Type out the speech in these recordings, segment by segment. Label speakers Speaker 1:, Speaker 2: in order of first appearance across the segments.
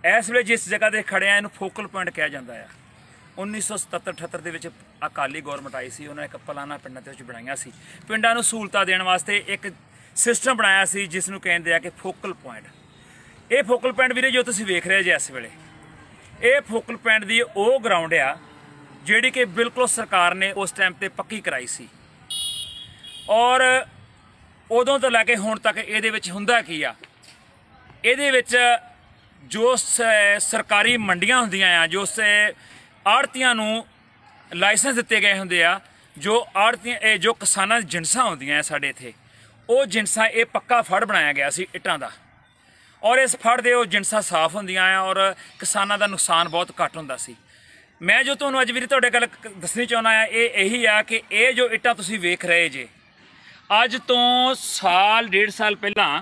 Speaker 1: इस वे जिस जगह ते खड़े आ इनू फोकल पॉइंट कहा जाता है। 1977-78 ਦੇ ਵਿੱਚ ਅਕਾਲੀ ਗੌਰਮੈਂਟ ਆਈ ਸੀ, ਉਹਨਾਂ ਇੱਕ ਪਲਾਨਾ ਪਿੰਡਾਂ ਦੇ ਵਿੱਚ ਬਣਾਈਆਂ ਸੀ। ਪਿੰਡਾਂ ਨੂੰ ਸਹੂਲਤਾਂ ਦੇਣ ਵਾਸਤੇ ਇੱਕ ਸਿਸਟਮ ਬਣਾਇਆ ਸੀ ਜਿਸ ਨੂੰ ਕਹਿੰਦੇ ਆ ਕਿ ਫੋਕਲ ਪੁਆਇੰਟ। ਇਹ ਫੋਕਲ ਪੁਆਇੰਟ ਵੀਰੇ ਜੋ ਤੁਸੀਂ ਵੇਖ ਰਹੇ ਜੇ ਇਸ ਵੇਲੇ, ਇਹ ਫੋਕਲ ਪੁਆਇੰਟ ਦੀ ਉਹ ਗਰਾਊਂਡ ਆ ਜਿਹੜੀ ਕਿ ਬਿਲਕੁਲ ਸਰਕਾਰ ਨੇ ਉਸ ਟਾਈਮ ਤੇ ਪੱਕੀ ਕਰਾਈ ਸੀ। ਔਰ ਉਦੋਂ ਤੋਂ ਲੈ ਕੇ ਹੁਣ ਤੱਕ ਇਹਦੇ ਵਿੱਚ ਹੁੰਦਾ ਕੀ ਆ, ਇਹਦੇ ਵਿੱਚ ਜੋ ਸਰਕਾਰੀ ਮੰਡੀਆਂ ਹੁੰਦੀਆਂ ਆ, ਜੋ ਆੜਤੀਆਂ ਨੂੰ ਲਾਇਸੈਂਸ ਦਿੱਤੇ ਗਏ ਹੁੰਦੇ ਆ, ਜੋ ਆੜਤੀਆਂ ਜੋ ਕਿਸਾਨਾਂ ਦੀ ਜਿਣਸਾਂ ਹੁੰਦੀਆਂ ਸਾਡੇ ਇੱਥੇ, ਉਹ ਜਿਣਸਾਂ ਇਹ ਪੱਕਾ ਫੜ ਬਣਾਇਆ ਗਿਆ ਸੀ ਇੱਟਾਂ ਦਾ। ਔਰ ਇਸ ਫੜ ਦੇ ਉਹ ਜਿਣਸਾਂ ਸਾਫ਼ ਹੁੰਦੀਆਂ ਆ ਔਰ ਕਿਸਾਨਾਂ ਦਾ ਨੁਕਸਾਨ ਬਹੁਤ ਘੱਟ ਹੁੰਦਾ ਸੀ। ਮੈਂ ਜੋ ਤੁਹਾਨੂੰ ਅੱਜ ਵੀ ਤੁਹਾਡੇ ਗੱਲ ਦੱਸਣੀ ਚਾਹੁੰਦਾ ਆ ਇਹ ਇਹੀ ਆ ਕਿ ਇਹ ਜੋ ਇੱਟਾਂ ਤੁਸੀਂ ਵੇਖ ਰਹੇ ਜੇ, ਅੱਜ ਤੋਂ ਸਾਲ 1.5 ਸਾਲ ਪਹਿਲਾਂ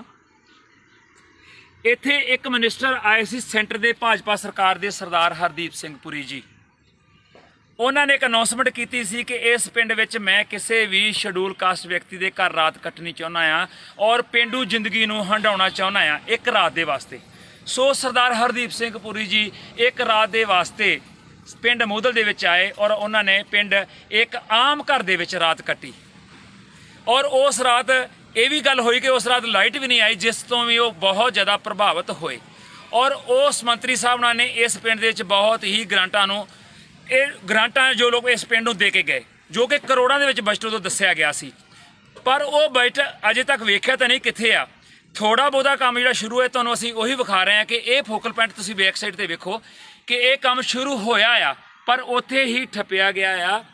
Speaker 1: ਇੱਥੇ ਇੱਕ ਮਿਨਿਸਟਰ ਆਏ ਸੀ ਸੈਂਟਰ ਦੇ ਭਾਜਪਾ ਸਰਕਾਰ ਦੇ, ਸਰਦਾਰ ਹਰਦੀਪ ਸਿੰਘ ਪੁਰੀ ਜੀ। ਉਹਨਾਂ ਨੇ ਇੱਕ ਅਨਾਉਂਸਮੈਂਟ ਕੀਤੀ ਸੀ ਕਿ ਇਸ ਪਿੰਡ ਵਿੱਚ ਮੈਂ ਕਿਸੇ ਵੀ ਸ਼ਡਿਊਲ ਕਾਸਟ ਵਿਅਕਤੀ ਦੇ ਘਰ ਰਾਤ ਕੱਟਣੀ ਚਾਹੁੰਦਾ ਆ ਔਰ ਪੇਂਡੂ ਜ਼ਿੰਦਗੀ ਨੂੰ ਹੰਡਾਉਣਾ ਚਾਹੁੰਦਾ ਆ ਇੱਕ ਰਾਤ ਦੇ ਵਾਸਤੇ। ਸੋ ਸਰਦਾਰ ਹਰਦੀਪ ਸਿੰਘ ਪੁਰੀ ਜੀ ਇੱਕ ਰਾਤ ਦੇ ਵਾਸਤੇ ਪਿੰਡ ਮੂਦਲ ਦੇ ਵਿੱਚ ਆਏ ਔਰ ਉਹਨਾਂ ਨੇ ਪਿੰਡ ਇੱਕ ਆਮ ਘਰ ਦੇ ਵਿੱਚ ਰਾਤ ਕੱਟੀ। ਔਰ ਉਸ ਰਾਤ ਇਹ ਵੀ ਗੱਲ ਹੋਈ ਕਿ ਉਸ ਰਾਤ ਲਾਈਟ ਵੀ ਨਹੀਂ ਆਈ, ਜਿਸ ਤੋਂ ਵੀ ਉਹ ਬਹੁਤ ਜ਼ਿਆਦਾ ਪ੍ਰਭਾਵਿਤ ਹੋਏ। ਔਰ ਉਸ ਮੰਤਰੀ ਸਾਹਿਬ ਨਾਲ ਨੇ ਇਸ ਪਿੰਡ ਦੇ ਵਿੱਚ ਬਹੁਤ ਹੀ ਗ੍ਰਾਂਟਾਂ ਨੂੰ, ਇਹ ਗ੍ਰਾਂਟਾਂ ਜੋ ਲੋਕ ਇਸ ਪਿੰਡ ਨੂੰ ਦੇ ਕੇ ਗਏ, ਜੋ ਕਿ ਕਰੋੜਾਂ ਦੇ ਵਿੱਚ ਬਜਟ ਉਦੋਂ ਦੱਸਿਆ ਗਿਆ ਸੀ, ਪਰ ਉਹ ਬਜਟ ਅਜੇ ਤੱਕ ਵੇਖਿਆ ਤਾਂ ਨਹੀਂ ਕਿੱਥੇ ਆ। ਥੋੜ੍ਹਾ ਬਹੁਤਾ ਕੰਮ ਜਿਹੜਾ ਸ਼ੁਰੂ ਹੈ ਤੁਹਾਨੂੰ ਅਸੀਂ ਉਹੀ ਵਿਖਾ ਰਹੇ ਹਾਂ ਕਿ ਇਹ ਫੋਕਲ ਪੁਆਇੰਟ ਤੁਸੀਂ ਬੈਕ ਸਾਈਡ 'ਤੇ ਵੇਖੋ ਕਿ ਇਹ ਕੰਮ ਸ਼ੁਰੂ ਹੋਇਆ ਆ ਪਰ ਉੱਥੇ ਹੀ ਠੱਪਿਆ ਗਿਆ ਆ।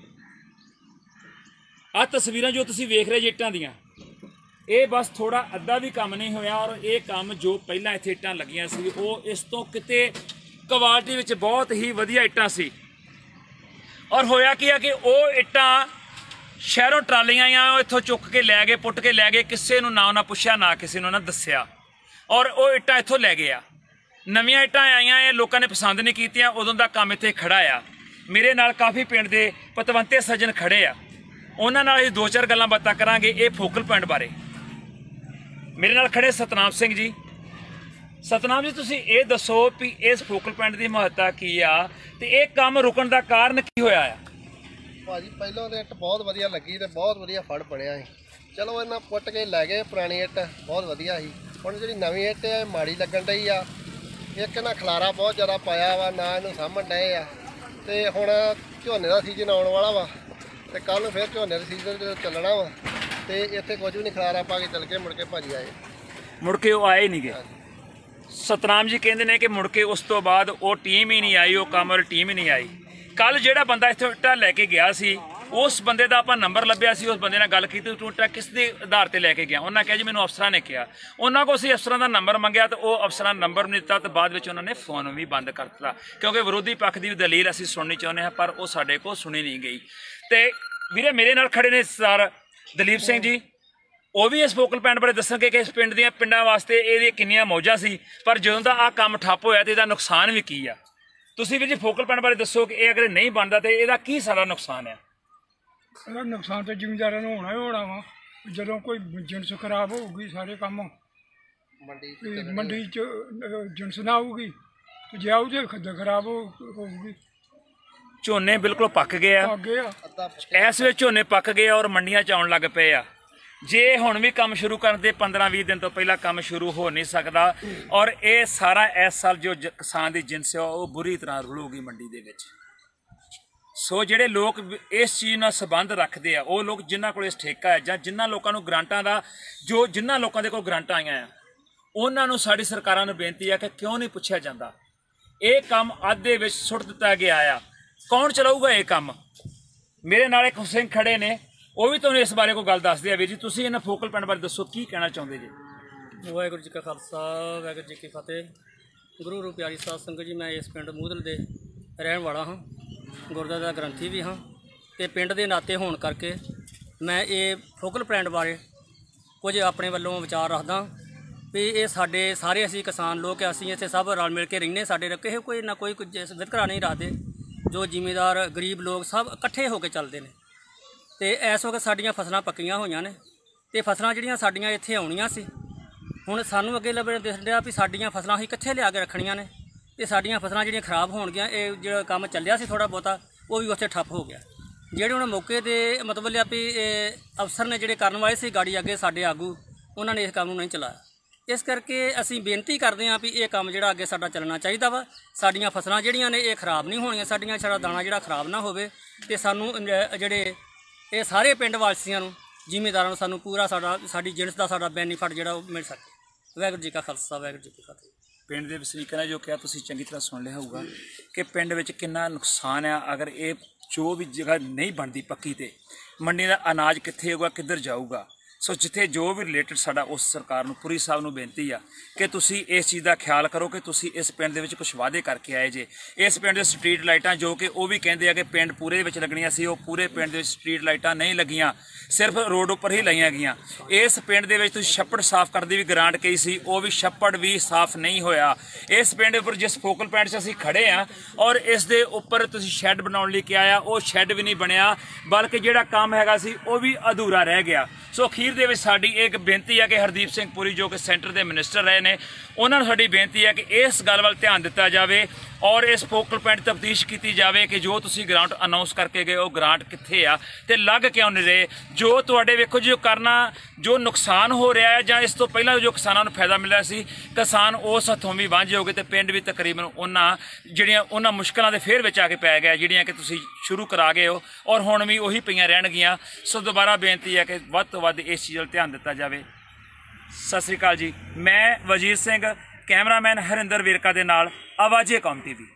Speaker 1: ਆਹ ਤਸਵੀਰਾਂ ਜੋ ਤੁਸੀਂ ਵੇਖ ਰਹੇ ਜੇ ਇੱਟਾਂ ਦੀਆਂ, ਇਹ ਬਸ ਥੋੜਾ ਅੱਧਾ ਵੀ ਕੰਮ ਨਹੀਂ ਹੋਇਆ। ਔਰ ਇਹ ਕੰਮ ਜੋ ਪਹਿਲਾਂ ਇੱਥੇ ਇੱਟਾਂ ਲੱਗੀਆਂ ਸੀ ਉਹ ਇਸ ਤੋਂ ਕਿਤੇ ਕੁਆਲਿਟੀ ਵਿੱਚ ਬਹੁਤ ਹੀ ਵਧੀਆ ਇੱਟਾਂ ਸੀ। ਔਰ ਹੋਇਆ ਕੀ ਆ ਕਿ ਉਹ ਇੱਟਾਂ ਸ਼ਹਿਰੋਂ ਟਰਾਲੀਆਂ ਆ ਇੱਥੋਂ ਚੁੱਕ ਕੇ ਲੈ ਗਏ, ਪੁੱਟ ਕੇ ਲੈ ਗਏ, ਕਿਸੇ ਨੂੰ ਨਾ ਪੁੱਛਿਆ ਨਾ ਕਿਸੇ ਨੂੰ ਨਾ ਦੱਸਿਆ, ਔਰ ਉਹ ਇੱਟਾਂ ਇੱਥੋਂ ਲੈ ਗਏ ਆ। ਨਵੀਆਂ ਇੱਟਾਂ ਆਈਆਂ, ਇਹ ਲੋਕਾਂ ਨੇ ਪਸੰਦ ਨਹੀਂ ਕੀਤੀਆਂ, ਉਦੋਂ ਦਾ ਕੰਮ ਇੱਥੇ ਖੜਾ ਆ। ਮੇਰੇ ਨਾਲ ਕਾਫੀ ਪਿੰਡ ਦੇ ਪਤਵੰਤੇ ਸੱਜਣ ਖੜੇ ਆ, ਉਹਨਾਂ ਨਾਲ ਅਸੀਂ 2-4 ਗੱਲਾਂ ਬਾਤਾਂ ਕਰਾਂਗੇ ਇਹ ਫੋਕਲ ਪੁਆਇੰਟ ਬਾਰੇ। ਮੇਰੇ ਨਾਲ ਖੜੇ ਸਤਨਾਮ ਸਿੰਘ ਜੀ। ਸਤਨਾਮ ਜੀ, ਤੁਸੀਂ ਇਹ ਦੱਸੋ ਵੀ ਇਸ ਫੋਕਲ ਪੁਆਇੰਟ ਦੀ ਮਹੱਤਤਾ ਕੀ ਆ ਤੇ ਇਹ ਕੰਮ ਰੁਕਣ ਦਾ ਕਾਰਨ ਕੀ ਹੋਇਆ ਆ?
Speaker 2: ਭਾਜੀ ਪਹਿਲਾਂ ਤਾਂ ਇੱਟ ਬਹੁਤ ਵਧੀਆ ਲੱਗੀ ਤੇ ਬਹੁਤ ਵਧੀਆ ਫੜ ਬਣਿਆ ਸੀ। ਚਲੋ ਇਹਨਾਂ ਪੁੱਟ ਕੇ ਲੈ ਗਏ, ਪੁਰਾਣੀ ਇੱਟ ਬਹੁਤ ਵਧੀਆ ਸੀ। ਹੁਣ ਜਿਹੜੀ ਨਵੀਂ ਇੱਟ ਹੈ ਮਾੜੀ ਲੱਗਣ ਡਈ ਆ। ਇੱਕ ਨਾ ਖਲਾਰਾ ਬਹੁਤ ਜ਼ਿਆਦਾ ਪਾਇਆ ਵਾ, ਨਾ ਇਹਨੂੰ ਸਾਂਭਣ ਡਏ ਆ। ਤੇ ਹੁਣ ਝੋਨੇ ਦਾ ਸੀਜ਼ਨ ਆਉਣ ਵਾਲਾ ਵਾ ਤੇ ਕੱਲ੍ਹ ਨੂੰ ਫਿਰ ਝੋਨੇ ਦਾ ਸੀਜ਼ਨ ਚੱਲਣਾ ਵਾ ਤੇ ਇੱਥੇ ਕੁਝ ਵੀ ਨਹੀਂ ਖਲਾਰਾ ਪਾ ਕੇ ਚੱਲ ਕੇ ਮੁੜ ਕੇ ਭਾਜੀ ਆਏ,
Speaker 1: ਮੁੜ ਕੇ ਉਹ ਆਏ ਨਹੀਂ ਗਏ। ਸਤਨਾਮ ਜੀ ਕਹਿੰਦੇ ਨੇ ਕਿ ਮੁੜ ਕੇ ਉਸ ਤੋਂ ਬਾਅਦ ਉਹ ਟੀਮ ਹੀ ਨਹੀਂ ਆਈ, ਉਹ ਕੰਮ ਵਾਲੀ ਟੀਮ ਹੀ ਨਹੀਂ ਆਈ। ਕੱਲ ਜਿਹੜਾ ਬੰਦਾ ਇੱਥੋਂ ਇੱਟਾਂ ਲੈ ਕੇ ਗਿਆ ਸੀ ਉਸ ਬੰਦੇ ਦਾ ਆਪਾਂ ਨੰਬਰ ਲੱਭਿਆ ਸੀ, ਉਸ ਬੰਦੇ ਨਾਲ ਗੱਲ ਕੀਤੀ, ਤੂੰ ਇੱਟਾਂ ਕਿਸ ਦੇ ਆਧਾਰ ਤੇ ਲੈ ਕੇ ਗਿਆ? ਉਹਨਾਂ ਕਿਹਾ ਜੀ ਮੈਨੂੰ ਅਫਸਰਾਂ ਨੇ ਕਿਹਾ। ਉਹਨਾਂ ਕੋਲ ਅਸੀਂ ਅਫਸਰਾਂ ਦਾ ਨੰਬਰ ਮੰਗਿਆ ਤੇ ਉਹ ਅਫਸਰਾਂ ਨੰਬਰ ਨਹੀਂ ਦਿੱਤਾ ਤੇ ਬਾਅਦ ਵਿੱਚ ਉਹਨਾਂ ਨੇ ਫੋਨ ਵੀ ਬੰਦ ਕਰ ਦਿੱਤਾ, ਕਿਉਂਕਿ ਵਿਰੋਧੀ ਪੱਖ ਦੀ ਦਲੀਲ ਅਸੀਂ ਸੁਣਨੀ ਚਾਹੁੰਦੇ ਹਾਂ ਪਰ ਉਹ ਸਾਡੇ ਕੋਲ ਸੁਣੀ ਨਹੀਂ ਗਈ। ਤੇ ਵੀਰੇ ਮੇਰੇ ਨਾਲ ਖੜੇ ਨੇ ਸਰ ਦਲੀਪ ਸਿੰਘ ਜੀ, ਉਹ ਵੀ ਇਸ ਫੋਕਲ ਪੁਆਇੰਟ ਬਾਰੇ ਦੱਸਣਗੇ ਕਿ ਇਸ ਪਿੰਡ ਦੀਆਂ ਪਿੰਡਾਂ ਵਾਸਤੇ ਇਹਦੀਆਂ ਕਿੰਨੀਆਂ ਮੌਜਾਂ ਸੀ, ਪਰ ਜਦੋਂ ਦਾ ਆਹ ਕੰਮ ਠੱਪ ਹੋਇਆ ਤੇ ਇਹਦਾ ਨੁਕਸਾਨ ਵੀ ਕੀ ਆ। ਤੁਸੀਂ ਵੀ ਜੀ ਫੋਕਲ ਪੁਆਇੰਟ ਬਾਰੇ ਦੱਸੋ ਕਿ ਇਹ ਅਗਰ ਨਹੀਂ ਬਣਦਾ ਤੇ ਇਹਦਾ ਕੀ ਸਾਰਾ ਨੁਕਸਾਨ ਆ?
Speaker 3: ਇਹਦਾ ਨੁਕਸਾਨ ਤਾਂ ਜ਼ਿਮੀਂਦਾਰਾਂ ਨੂੰ ਹੋਣਾ ਹੀ ਹੋਣਾ ਵਾ। ਜਦੋਂ ਕੋਈ ਜਿਣਸ ਖਰਾਬ ਹੋਊਗੀ ਸਾਰੇ ਕੰਮ ਮੰਡੀ 'ਚ ਜਿਣਸ ਨਾ ਆਊਗੀ ਤੇ ਜੇ ਆਊ ਤੇ ਖਰਾਬ ਹੋਊਗੀ।
Speaker 1: ਝੋਨੇ ਬਿਲਕੁਲ ਪੱਕ ਗਏ ਆ, ਇਸ ਵੇਲੇ ਝੋਨੇ ਪੱਕ ਗਏ ਔਰ ਮੰਡੀਆਂ 'ਚ ਆਉਣ ਲੱਗ ਪਏ ਆ। ਜੇ ਹੁਣ ਵੀ ਕੰਮ ਸ਼ੁਰੂ ਕਰਨ ਦੇ 15-20 ਦਿਨ ਤੋਂ ਪਹਿਲਾਂ ਕੰਮ ਸ਼ੁਰੂ ਹੋ ਨਹੀਂ ਸਕਦਾ ਔਰ ਇਹ ਸਾਰਾ ਇਸ ਸਾਲ ਜੋ ਕਿਸਾਨ ਦੀ ਜਿਣਸ ਆ ਉਹ ਬੁਰੀ ਤਰ੍ਹਾਂ ਰੁਲੂਗੀ ਮੰਡੀ ਦੇ ਵਿੱਚ। ਸੋ ਜਿਹੜੇ ਲੋਕ ਇਸ ਚੀਜ਼ ਨਾਲ ਸੰਬੰਧ ਰੱਖਦੇ ਆ, ਉਹ ਲੋਕ ਜਿਨ੍ਹਾਂ ਕੋਲ ਇਸ ਠੇਕਾ ਹੈ ਜਾਂ ਜਿਨ੍ਹਾਂ ਲੋਕਾਂ ਨੂੰ ਗ੍ਰਾਂਟਾਂ ਦਾ ਜਿਨ੍ਹਾਂ ਲੋਕਾਂ ਦੇ ਕੋਲ ਗ੍ਰਾਂਟਾਂ ਆਈਆਂ ਆ, ਉਹਨਾਂ ਨੂੰ ਸਾਡੀ ਸਰਕਾਰਾਂ ਨੂੰ ਬੇਨਤੀ ਆ ਕਿ ਕਿਉਂ ਨਹੀਂ ਪੁੱਛਿਆ ਜਾਂਦਾ। ਇਹ ਕੰਮ ਅੱਧ ਦੇ ਵਿੱਚ ਸੁੱਟ ਦਿੱਤਾ ਗਿਆ ਆ, ਕੌਣ ਚਲਾਊਗਾ ਇਹ ਕੰਮ? ਮੇਰੇ ਨਾਲ ਇੱਕ ਹੁਸੈਨ ਖੜੇ ਨੇ, ਉਹ ਵੀ ਤੁਹਾਨੂੰ ਇਸ ਬਾਰੇ ਕੋਈ ਗੱਲ ਦੱਸਦੇ ਆ। ਵੀਰ ਜੀ ਤੁਸੀਂ ਇਹਨਾਂ ਫੋਕਲ ਪੁਆਇੰਟ ਬਾਰੇ ਦੱਸੋ, ਕੀ ਕਹਿਣਾ ਚਾਹੁੰਦੇ ਜੀ?
Speaker 4: ਵਾਹਿਗੁਰੂ ਜੀ ਕਾ ਖਾਲਸਾ ਵਾਹਿਗੁਰੂ ਜੀ ਕੀ ਫਤਿਹ। ਗੁਰੂ ਰੂ ਪਿਆਰੀ ਸਾਧ ਸੰਗਤ ਜੀ, ਮੈਂ ਇਸ ਪਿੰਡ ਮੂਦਲ ਦੇ ਰਹਿਣ ਵਾਲਾ ਹਾਂ, ਗੁਰਦੁਆਰੇ ਦਾ ਗ੍ਰੰਥੀ ਵੀ ਹਾਂ ਤੇ ਪਿੰਡ ਦੇ ਨਾਤੇ ਹੋਣ ਕਰਕੇ ਮੈਂ ਇਹ ਫੋਕਲ ਪੁਆਇੰਟ ਬਾਰੇ ਕੁਝ ਆਪਣੇ ਵੱਲੋਂ ਵਿਚਾਰ ਰੱਖਦਾ ਵੀ ਇਹ ਸਾਡੇ ਸਾਰੇ ਅਸੀਂ ਕਿਸਾਨ ਲੋਕ ਅਸੀਂ ਇੱਥੇ ਸਭ ਰਲ ਮਿਲ ਕੇ ਰਹਿੰਦੇ। ਸਾਡੇ ਕਿਸੇ ਕੋਈ ਨਾ ਕੋਈ ਵਿਤਕਰਾ ਨਹੀਂ ਰੱਖਦੇ, ਜੋ ਜ਼ਿਮੀਂਦਾਰ ਗਰੀਬ ਲੋਕ ਸਭ ਇਕੱਠੇ ਹੋ ਕੇ ਚੱਲਦੇ ਨੇ। ਤੇ ਇਸ ਵਕਤ ਸਾਡੀਆਂ ਫਸਲਾਂ ਪੱਕੀਆਂ ਹੋਈਆਂ ਨੇ ਤੇ ਫਸਲਾਂ ਜਿਹੜੀਆਂ ਸਾਡੀਆਂ ਇੱਥੇ ਆਉਣੀਆਂ ਸੀ, ਹੁਣ ਸਾਨੂੰ ਅੱਗੇ ਲੱਭਣ ਦਿਸ ਰਿਹਾ ਵੀ ਸਾਡੀਆਂ ਫਸਲਾਂ ਅਸੀਂ ਕਿੱਥੇ ਲਿਆ ਕੇ ਰੱਖਣੀਆਂ ਨੇ। ਤੇ ਸਾਡੀਆਂ ਫਸਲਾਂ ਜਿਹੜੀਆਂ ਖਰਾਬ ਹੋਣਗੀਆਂ। ਇਹ ਜਿਹੜਾ ਕੰਮ ਚੱਲਿਆ ਸੀ ਥੋੜ੍ਹਾ ਬਹੁਤਾ ਉਹ ਵੀ ਉੱਥੇ ਠੱਪ ਹੋ ਗਿਆ। ਜਿਹੜੇ ਹੁਣ ਮੌਕੇ ਦੇ ਮਤਲਬ ਲਿਆ ਵੀ ਅਫਸਰ ਨੇ ਜਿਹੜੇ ਕਰਨ ਵਾਲੇ ਸੀ ਗਾੜੀ ਅੱਗੇ ਸਾਡੇ ਆਗੂ, ਉਹਨਾਂ ਨੇ ਇਸ ਕੰਮ ਨੂੰ ਨਹੀਂ ਚਲਾਇਆ। ਇਸ ਕਰਕੇ ਅਸੀਂ ਬੇਨਤੀ ਕਰਦੇ ਹਾਂ ਵੀ ਇਹ ਕੰਮ ਜਿਹੜਾ ਅੱਗੇ ਸਾਡਾ ਚੱਲਣਾ ਚਾਹੀਦਾ ਵਾ। ਸਾਡੀਆਂ ਫਸਲਾਂ ਜਿਹੜੀਆਂ ਨੇ ਇਹ ਖਰਾਬ ਨਹੀਂ ਹੋਣੀਆਂ, ਸਾਡੀਆਂ ਸਾਡਾ ਦਾਣਾ ਜਿਹੜਾ ਖਰਾਬ ਨਾ ਹੋਵੇ। ਤੇ ਸਾਨੂੰ ਜਿਹੜੇ ਇਹ ਸਾਰੇ ਪਿੰਡ ਵਾਸੀਆਂ ਨੂੰ, ਜ਼ਿਮੀਂਦਾਰਾਂ ਨੂੰ ਸਾਨੂੰ ਪੂਰਾ ਸਾਡੀ ਜਿਣਸ ਦਾ ਸਾਡਾ ਬੈਨੀਫਿਟ ਜਿਹੜਾ ਉਹ ਮਿਲ ਸਕੇ। ਵਾਹਿਗੁਰੂ ਜੀ ਕਾ ਖਾਲਸਾ, ਵਾਹਿਗੁਰੂ ਜੀ ਕੀ ਫਤਿਹ।
Speaker 1: ਪਿੰਡ ਦੇ ਵਸਨੀਕਾਂ ਨੇ ਜੋ ਕਿਹਾ ਤੁਸੀਂ ਚੰਗੀ ਤਰ੍ਹਾਂ ਸੁਣ ਲਿਆ ਹੋਊਗਾ ਕਿ ਪਿੰਡ ਵਿੱਚ ਕਿੰਨਾ ਨੁਕਸਾਨ ਆ। ਅਗਰ ਇਹ ਜੋ ਵੀ ਜਗ੍ਹਾ ਨਹੀਂ ਬਣਦੀ ਪੱਕੀ ਤੇ ਮੰਡੀ ਦਾ ਅਨਾਜ ਕਿੱਥੇ ਹੋਊਗਾ, ਕਿੱਧਰ ਜਾਊਗਾ। ਸੋ ਜਿੱਥੇ ਜੋ ਵੀ ਰਿਲੇਟਡ ਸਾਡਾ ਉਸ ਸਰਕਾਰ ਨੂੰ, ਪੁਰੀ ਸਾਹਿਬ ਨੂੰ ਬੇਨਤੀ ਆ ਕਿ ਤੁਸੀਂ ਇਸ ਚੀਜ਼ ਦਾ ਖਿਆਲ ਕਰੋ ਕਿ ਤੁਸੀਂ ਇਸ ਪਿੰਡ ਦੇ ਵਿੱਚ ਕੁਝ ਵਾਅਦੇ ਕਰਕੇ ਆਏ ਜੇ। ਇਸ ਪਿੰਡ ਦੇ ਸਟਰੀਟ ਲਾਈਟਾਂ ਜੋ ਕਿ ਉਹ ਵੀ ਕਹਿੰਦੇ ਆ ਕਿ ਪਿੰਡ ਪੂਰੇ ਦੇ ਵਿੱਚ ਲੱਗਣੀਆਂ ਸੀ, ਉਹ ਪੂਰੇ ਪਿੰਡ ਦੇ ਵਿੱਚ ਸਟਰੀਟ ਲਾਈਟਾਂ ਨਹੀਂ ਲੱਗੀਆਂ, ਸਿਰਫ ਰੋਡ ਉੱਪਰ ਹੀ ਲਾਈਆਂ ਗਈਆਂ। ਇਸ ਪਿੰਡ ਦੇ ਵਿੱਚ ਤੁਸੀਂ ਛੱਪੜ ਸਾਫ਼ ਕਰਨ ਦੀ ਵੀ ਗਰਾਂਟ ਕਹੀ ਸੀ, ਉਹ ਵੀ ਛੱਪੜ ਵੀ ਸਾਫ਼ ਨਹੀਂ ਹੋਇਆ। ਇਸ ਪਿੰਡ ਉੱਪਰ ਜਿਸ ਫੋਕਲ ਪੁਆਇੰਟ 'ਚ ਅਸੀਂ ਖੜੇ ਆ ਔਰ ਇਸ ਦੇ ਉੱਪਰ ਤੁਸੀਂ ਸ਼ੈੱਡ ਬਣਾਉਣ ਲਈ ਕਿਹਾ ਆ, ਉਹ ਸ਼ੈੱਡ ਵੀ ਨਹੀਂ ਬਣਿਆ, ਬਲਕਿ ਜਿਹੜਾ ਕੰਮ ਹੈਗਾ ਸੀ ਉਹ ਵੀ ਅਧੂਰਾ ਰਹਿ ਗਿਆ। ਸੋ ਅਖੀਰ ਦੇ ਵਿੱਚ ਸਾਡੀ ਇੱਕ ਬੇਨਤੀ ਹੈ ਕਿ ਹਰਦੀਪ ਸਿੰਘ ਪੁਰੀ ਜੋ ਕਿ ਸੈਂਟਰ ਦੇ ਮਿਨਿਸਟਰ ਰਹੇ ਨੇ, ਉਹਨਾਂ ਨੂੰ ਸਾਡੀ ਬੇਨਤੀ ਹੈ ਕਿ ਇਸ ਗੱਲ ਵੱਲ ਧਿਆਨ ਦਿੱਤਾ ਜਾਵੇ ਔਰ ਇਸ ਫੋਕਲ ਪੁਆਇੰਟ ਤਫਤੀਸ਼ ਕੀਤੀ ਜਾਵੇ ਕਿ ਜੋ ਤੁਸੀਂ ਗ੍ਰਾਂਟ ਅਨਾਉਂਸ ਕਰਕੇ ਗਏ ਉਹ ਗ੍ਰਾਂਟ ਕਿੱਥੇ ਆ ਤੇ ਲੱਗ ਕਿਉਂ ਨਹੀਂ ਰਹੇ। ਜੋ ਤੁਹਾਡੇ ਵੇਖੋ ਜੋ ਕਰਨਾ, ਜੋ ਨੁਕਸਾਨ ਹੋ ਰਿਹਾ ਹੈ ਜਾਂ ਇਸ ਤੋਂ ਪਹਿਲਾਂ ਜੋ ਕਿਸਾਨਾਂ ਨੂੰ ਫਾਇਦਾ ਮਿਲਿਆ ਸੀ, ਕਿਸਾਨ ਉਸ ਹੱਥੋਂ ਵੀ ਵਾਂਝੇ ਹੋ ਗਏ ਤੇ ਪਿੰਡ ਵੀ ਤਕਰੀਬਨ ਉਹਨਾਂ ਮੁਸ਼ਕਲਾਂ ਦੇ ਫੇਰ ਵਿੱਚ ਆ ਕੇ ਪੈ ਗਿਆ ਜਿਹੜੀਆਂ ਕਿ ਤੁਸੀਂ ਸ਼ੁਰੂ ਕਰਾ ਗਏ ਹੋ ਔਰ ਹੁਣ ਵੀ ਉਹੀ ਪਈਆਂ ਰਹਿਣਗੀਆਂ। ਸੋ ਦੁਬਾਰਾ ਬੇਨਤੀ ਹੈ ਕਿ ਵੱਧ ਤੋਂ ਵੱਧ ਇਸ ਚੀਜ਼ ਵੱਲ ਧਿਆਨ ਦਿੱਤਾ ਜਾਵੇ। ਸਤਿ ਸ੍ਰੀ ਅਕਾਲ ਜੀ। ਮੈਂ ਵਜੀਰ ਸਿੰਘ, ਕੈਮਰਾਮੈਨ ਹਰਿੰਦਰ ਵੇਰਕਾ ਦੇ ਨਾਲ ਆਵਾਜ਼ੇ ਕੌਮ TV।